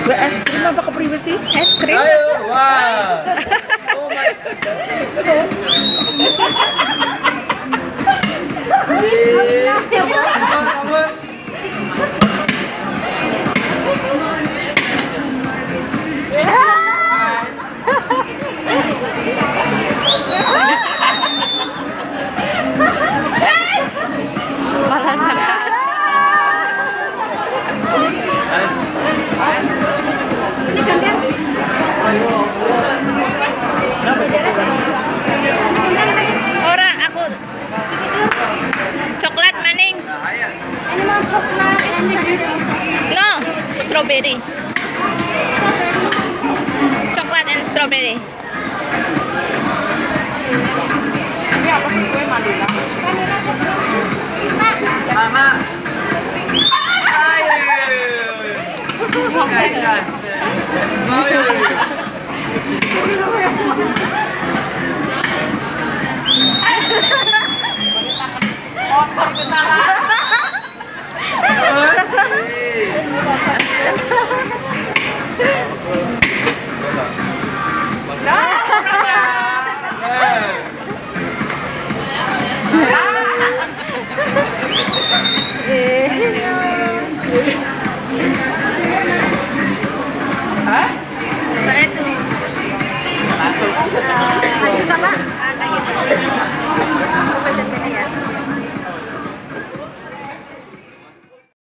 Gue es krim apa kepriwe sih? Es krim. Ayo, wah. Oh my god. Malah sehat. Orang aku coklat maning. Ini mau coklat No, strawberry. Coklat and strawberry. Ini apa sih kue Manila? vanilla coklat.